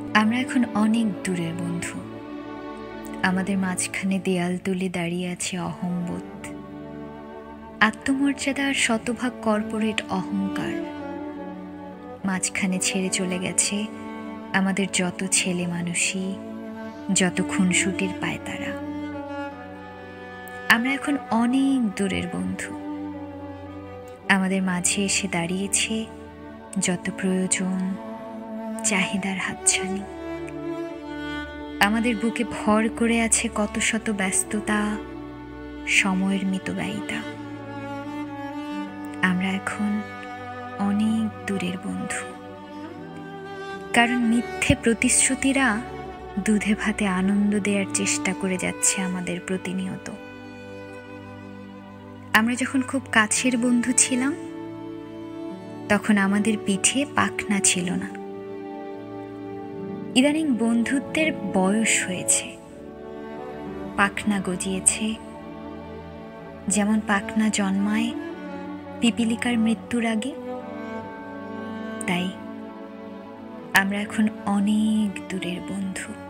আমরা এখন অনেক দূরের বন্ধু। আমাদের মাঝখানে দেয়াল তুলে দাঁড়িয়ে আছে অহংবোধ, আত্মমর্যাদা আর শতভাগ কর্পোরেট অহংকার। মাঝখানে ছেড়ে চলে গেছে আমাদের যত ছেলে মানুষই, যত খুনসুটির পায়তারা। আমরা এখন অনেক দূরের বন্ধু। আমাদের মাঝে এসে দাঁড়িয়েছে যত প্রয়োজন, চাহিদার হাতছানি। আমাদের বুকে ভর করে আছে কত শত ব্যস্ততা, সময়ের মিতব্যয়িতা। আমরা এখন অনেক দূরের বন্ধু, কারণ মিথ্যে প্রতিশ্রুতিরা দুধে ভাতে আনন্দ দেওয়ার চেষ্টা করে যাচ্ছে আমাদের প্রতিনিয়ত। আমরা যখন খুব কাছের বন্ধু ছিলাম, তখন আমাদের পিঠে পাখনা ছিল না। ইদানিং বন্ধুত্বের বয়স হয়েছে, পাখনা গজিয়েছে। যেমন পাখনা জন্মায় পিপিলিকার মৃত্যুর আগে, তাই আমরা এখন অনেক দূরের বন্ধু।